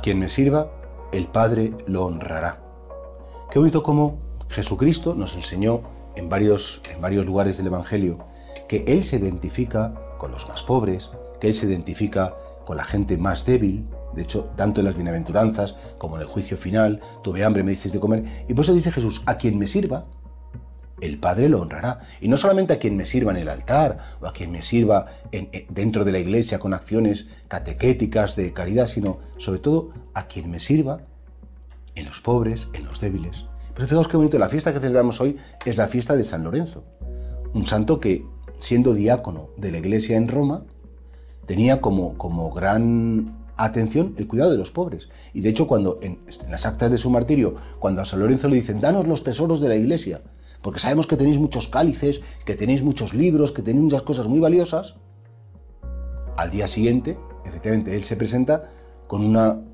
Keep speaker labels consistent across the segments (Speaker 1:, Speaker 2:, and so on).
Speaker 1: quien me sirva, el Padre lo honrará. Qué bonito cómo Jesucristo nos enseñó en varios lugares del Evangelio que Él se identifica con los más pobres, que Él se identifica con la gente más débil. De hecho, tanto en las bienaventuranzas como en el juicio final, tuve hambre, me disteis de comer. Y por eso dice Jesús, a quien me sirva, el Padre lo honrará. Y no solamente a quien me sirva en el altar o a quien me sirva dentro de la iglesia con acciones catequéticas de caridad, sino sobre todo a quien me sirva en los pobres, en los débiles. Pero fijaos qué bonito, la fiesta que celebramos hoy es la fiesta de San Lorenzo, un santo que, siendo diácono de la iglesia en Roma, tenía como gran atención el cuidado de los pobres. Y de hecho, cuando en las actas de su martirio, cuando a San Lorenzo le dicen, danos los tesoros de la iglesia, porque sabemos que tenéis muchos cálices, que tenéis muchos libros, que tenéis muchas cosas muy valiosas, al día siguiente, efectivamente, él se presenta con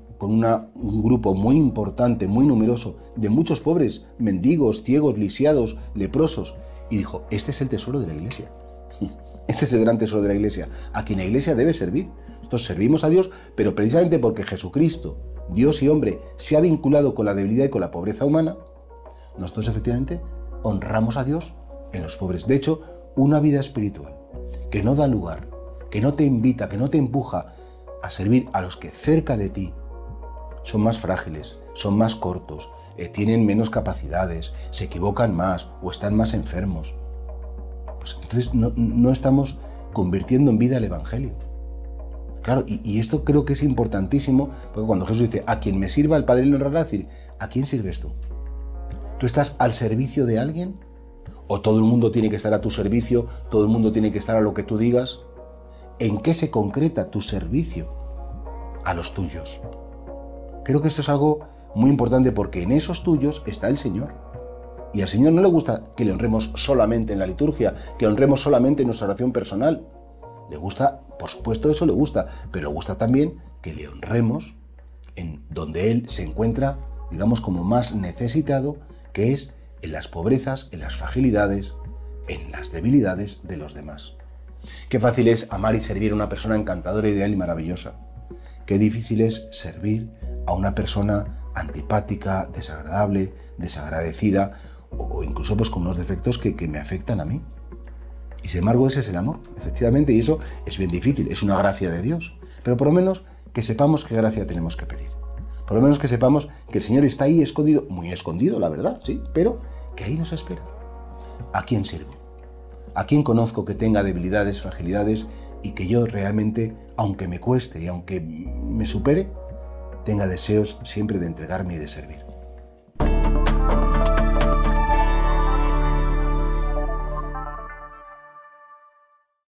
Speaker 1: un grupo muy importante, muy numeroso, de muchos pobres, mendigos, ciegos, lisiados, leprosos, y dijo, este es el tesoro de la iglesia. Este es el gran tesoro de la iglesia, a quien la iglesia debe servir. Nosotros servimos a Dios, pero precisamente porque Jesucristo, Dios y hombre, se ha vinculado con la debilidad y con la pobreza humana, nosotros efectivamente honramos a Dios en los pobres. De hecho, una vida espiritual que no da lugar, que no te invita, que no te empuja a servir a los que cerca de ti son más frágiles, son más cortos, tienen menos capacidades, se equivocan más o están más enfermos, pues entonces no estamos convirtiendo en vida el Evangelio. Claro, y esto creo que es importantísimo, porque cuando Jesús dice, a quien me sirva el Padre lo honrará, decir, ¿a quién sirves tú? ¿Tú estás al servicio de alguien? ¿O todo el mundo tiene que estar a tu servicio? ¿Todo el mundo tiene que estar a lo que tú digas? ¿En qué se concreta tu servicio a los tuyos? Creo que esto es algo muy importante porque en esos tuyos está el Señor. Y al Señor no le gusta que le honremos solamente en la liturgia, que honremos solamente en nuestra oración personal. Le gusta, por supuesto, eso le gusta, pero le gusta también que le honremos en donde Él se encuentra, digamos, como más necesitado, que es en las pobrezas, en las fragilidades, en las debilidades de los demás. Qué fácil es amar y servir a una persona encantadora, ideal y maravillosa. Qué difícil es servir a una persona antipática, desagradable, desagradecida o incluso pues con unos defectos que me afectan a mí. Y sin embargo ese es el amor, efectivamente, y eso es bien difícil, es una gracia de Dios. Pero por lo menos que sepamos qué gracia tenemos que pedir. Por lo menos que sepamos que el Señor está ahí escondido, muy escondido, la verdad, sí, pero que ahí nos espera. ¿A quién sirvo? ¿A quién conozco que tenga debilidades, fragilidades y que yo realmente, aunque me cueste y aunque me supere, tenga deseos siempre de entregarme y de servir?